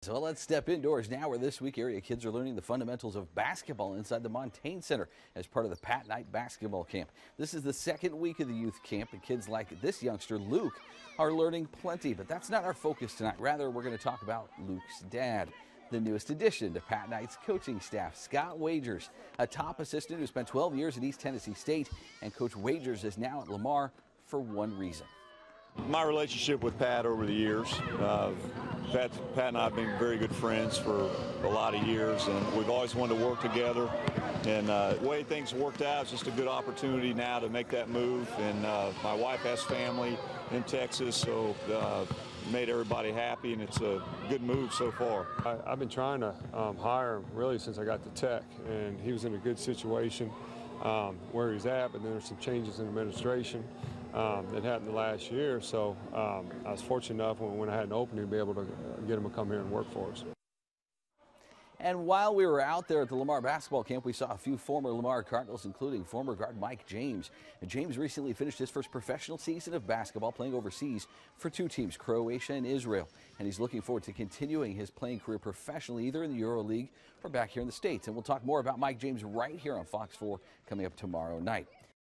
So let's step indoors now, where this week area kids are learning the fundamentals of basketball inside the Montaigne Center as part of the Pat Knight basketball camp. This is the second week of the youth camp, and kids like this youngster, Luke, are learning plenty. But that's not our focus tonight. Rather, we're going to talk about Luke's dad, the newest addition to Pat Knight's coaching staff, Scott Wagers, a top assistant who spent 12 years at East Tennessee State. And Coach Wagers is now at Lamar for one reason. My relationship with Pat over the years, Pat and I have been very good friends for a lot of years, and we've always wanted to work together. And the way things worked out, it's just a good opportunity now to make that move. And my wife has family in Texas, so made everybody happy, and it's a good move so far. I've been trying to hire him really since I got to Tech, and he was in a good situation where he's at, but then there's some changes in administration that happened the last year. So I was fortunate enough when I had an opening to be able to get him to come here and work for us. And while we were out there at the Lamar basketball camp, we saw a few former Lamar Cardinals, including former guard Mike James. And James recently finished his first professional season of basketball playing overseas for two teams, Croatia and Israel. And he's looking forward to continuing his playing career professionally, either in the EuroLeague or back here in the States. And we'll talk more about Mike James right here on Fox 4 coming up tomorrow night.